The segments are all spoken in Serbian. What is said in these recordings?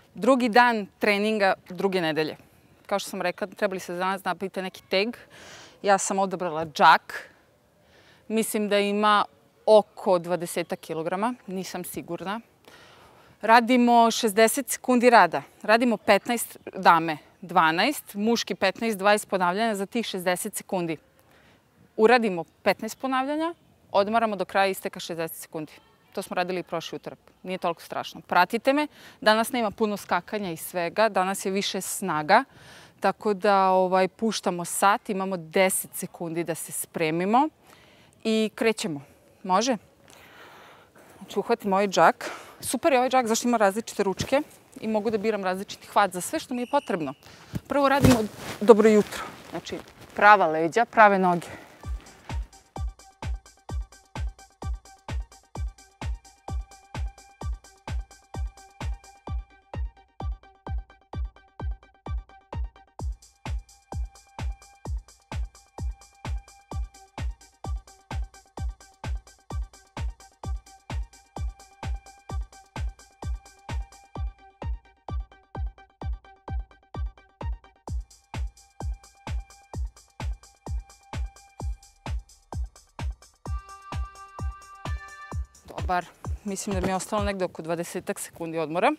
Drugi dan treninga druge nedelje. Kao što sam rekla, trebali se za danas napraviti neki teg. Ja sam odabrala džak. Mislim da ima oko 20 kilograma, nisam sigurna. Radimo 60 sekundi rada. Radimo 15 dame, 12, muški 15-20 ponavljanja za tih 60 sekundi. Uradimo 15 ponavljanja, odmaramo do kraja isteka 60 sekundi. To smo radili i prošli utorak. Nije toliko strašno. Pratite me. Danas nema puno skakanja i svega. Danas je više snaga. Tako da puštamo sat. Imamo 10 sekundi da se spremimo. I krećemo. Može? Znači, uhvatim ovaj džak. Super je ovaj džak zašto ima različite ručke i mogu da biram različiti hvat za sve što mi je potrebno. Prvo radimo dobro jutro. Znači, prava leđa, prave noge. Dobar. Mislim da mi je ostalo negde oko 20 sekundi odmora.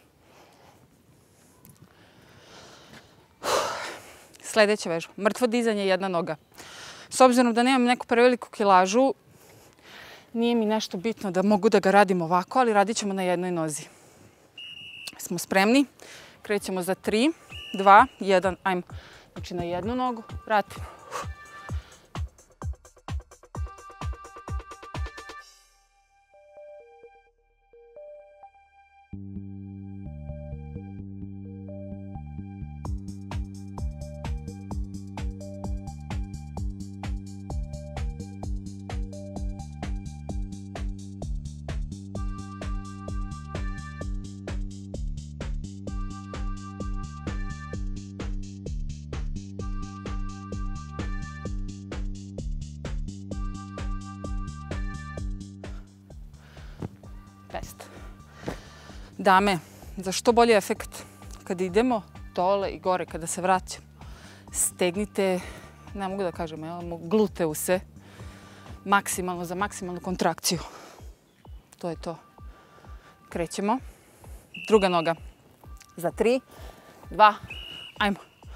Sljedeća vežba. Mrtvo dizanje, jedna noga. S obzirom da nemam neku preveliku kilažu, nije mi nešto bitno da mogu da ga radim ovako, ali radit ćemo na jednoj nozi. Smo spremni? Krećemo za 3, 2, 1. Ajmo. Znači na jednu nogu, vratimo. Best. Dame, za što bolji efekt kad idemo dole i gore, kada se vraćamo, stegnite, ne mogu da kažem, gluteuse maksimalno za maksimalnu kontrakciju. To je to. Krećemo. Druga noga. Za 3, 2, ajmo.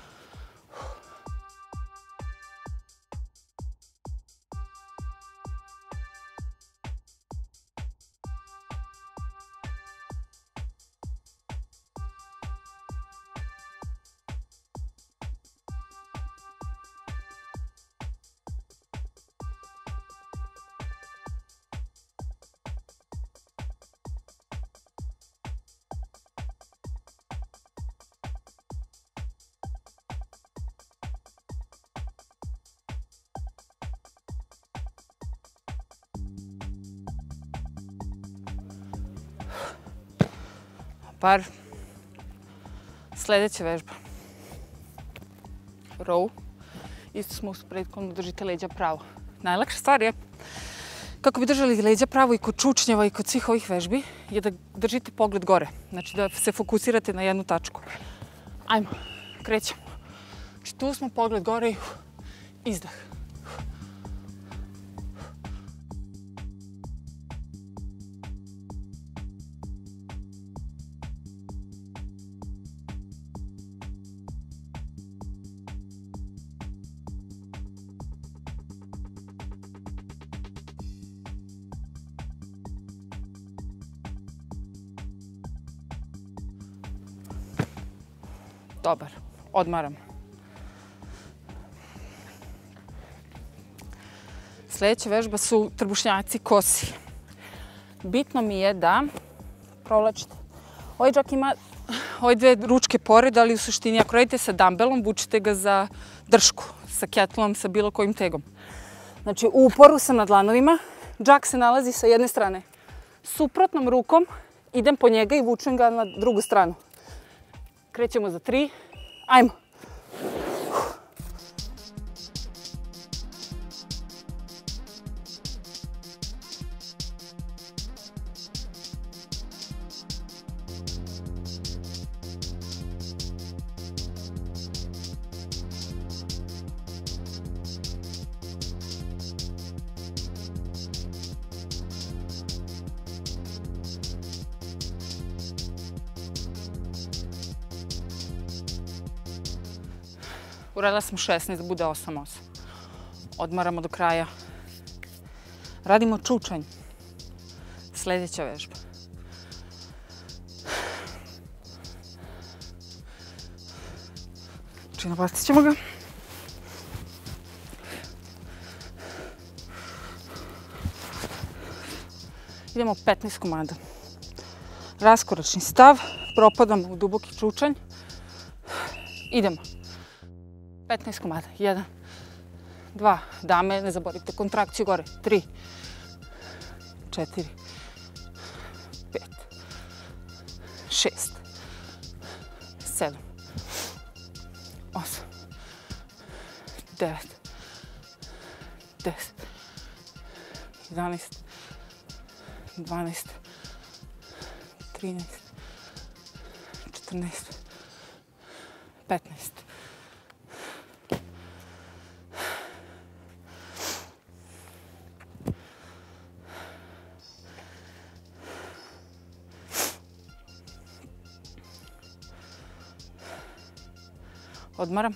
Par. Sljedeća vežba. Row. Isto smo u prethodno držite leđa pravo. Najlakša stvar je, kako bi držali leđa pravo i kod čučnjeva i kod svih ovih vežbi, je da držite pogled gore. Znači da se fokusirate na jednu tačku. Ajmo, krećemo. Znači tu smo, pogled gore i izdah. Dobar. Odmaramo. Sljedeća vežba su trbušnjaci kosi. Bitno mi je da provlačite. Ovaj džak ima ove dve ručke pored, ali u suštini ako radite sa dumbbellom, vučite ga za dršku, sa kettlom, sa bilo kojim tegom. Znači u uporu sam na dlanovima, džak se nalazi sa jedne strane. Suprotnom rukom idem po njega i vučem ga na drugu stranu. Krećemo za 3. Ajmo. Uradila sam 16, da bude 8-8. Odmaramo do kraja. Radimo čučanj. Sljedeća vežba. Napastit ćemo ga. Idemo 15 komada. Raskoračni stav, propadamo u duboki čučanj. Idemo. 15 komada. 1, 2, dame, ne zaboravite kontrakciju gore. 3, 4, 5, 6, 7, 8, 9, 10, 11, 12, 13, 14, 15. Odmaram.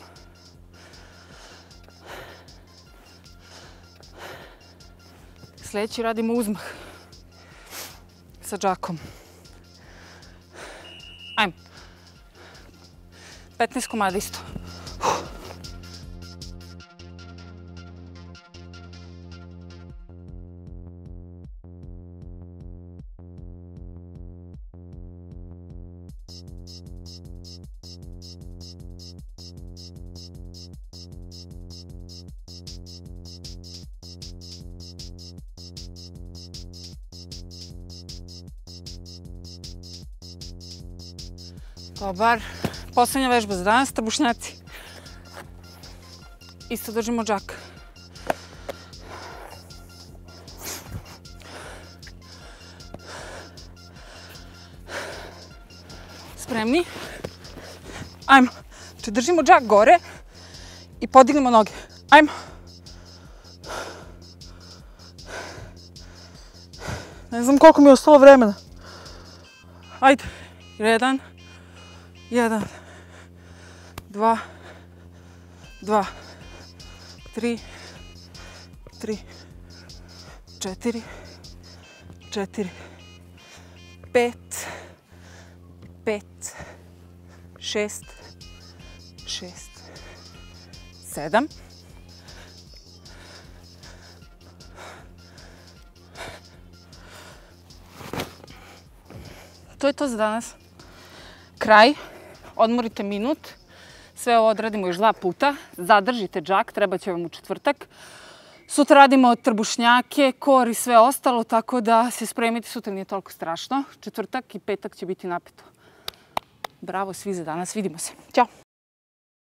Sljedeći radimo uzmah sa džakom. Ajmo. 15 komada isto. Dobar. Poslednja vežba za danas, trbušnjaci. Isto držimo džak. Spremni? Ajmo. Znači držimo džak gore i podignemo noge. Ajmo. Ne znam koliko mi je ostalo vremena. Ajde. 1, 1, 2, 2, 3, 3, 4, 4, 5, 5, 6, 6, 7. To je to za danas. Kraj. Odmorite minut. Sve ovo odradimo još 2 puta. Zadržite džak, treba će vam u četvrtak. Sutra radimo trbušnjake, kor i sve ostalo, tako da se spremite, sutra nije toliko strašno. Četvrtak i petak će biti napeto. Bravo svi za danas, vidimo se. Ćao!